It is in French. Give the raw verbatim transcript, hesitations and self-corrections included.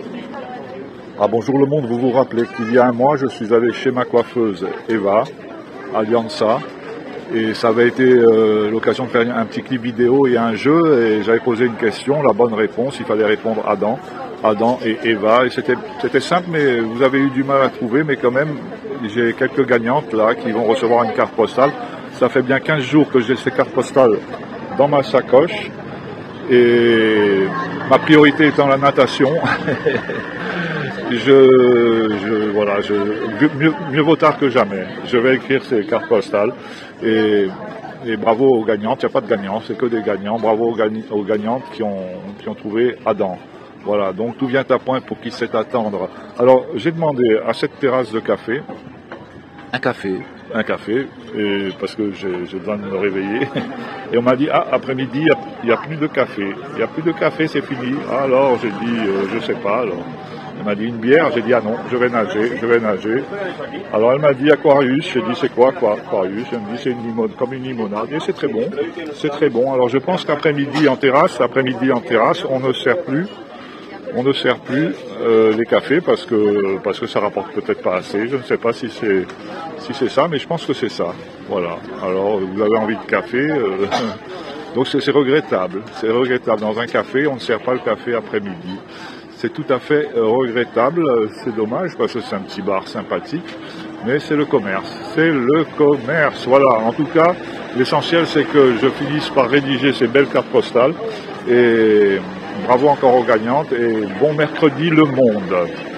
Ah, bonjour le monde, vous vous rappelez qu'il y a un mois, je suis allé chez ma coiffeuse Eva, à Lianza, et ça avait été euh, l'occasion de faire un petit clip vidéo et un jeu, et j'avais posé une question, la bonne réponse, il fallait répondre Adam, Adam et Eva, et c'était simple, mais vous avez eu du mal à trouver, mais quand même, j'ai quelques gagnantes là qui vont recevoir une carte postale. Ça fait bien quinze jours que j'ai ces cartes postales dans ma sacoche, et ma priorité étant la natation. Je, je, voilà, je, mieux, mieux vaut tard que jamais. Je vais écrire ces cartes postales et, et bravo aux gagnantes. Il n'y a pas de gagnants, c'est que des gagnants. Bravo aux, gagn aux gagnantes qui ont, qui ont trouvé Adam. Voilà, donc tout vient à point pour qui sait attendre. Alors, j'ai demandé à cette terrasse de café, un café, un café, et, parce que j'ai besoin de me réveiller. Et on m'a dit, ah, après-midi, il n'y a, a plus de café. Il n'y a plus de café, c'est fini. Alors, j'ai dit, euh, je sais pas, alors. Elle m'a dit une bière, j'ai dit ah non, je vais nager, je vais nager. Alors elle m'a dit Aquarius, j'ai dit c'est quoi quoi Aquarius, elle me dit c'est une limonade, comme une limonade, et c'est très bon, c'est très bon. Alors je pense qu'après-midi en terrasse, après-midi en terrasse, on ne sert plus, on ne sert plus euh, les cafés parce que parce que ça rapporte peut-être pas assez. Je ne sais pas si c'est si c'est ça, mais je pense que c'est ça. Voilà. Alors vous avez envie de café. Euh, donc c'est regrettable, c'est regrettable. Dans un café, on ne sert pas le café après-midi. C'est tout à fait euh, regrettable, c'est dommage parce que c'est un petit bar sympathique, mais c'est le commerce, c'est le commerce, voilà. En tout cas, l'essentiel c'est que je finisse par rédiger ces belles cartes postales et bravo encore aux gagnantes et bon mercredi le monde.